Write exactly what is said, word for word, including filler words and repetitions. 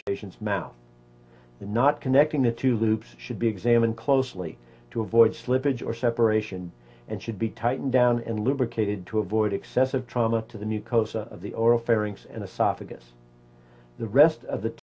patient's mouth. The knot connecting the two loops should be examined closely to avoid slippage or separation, and should be tightened down and lubricated to avoid excessive trauma to the mucosa of the oropharynx and esophagus. The rest of the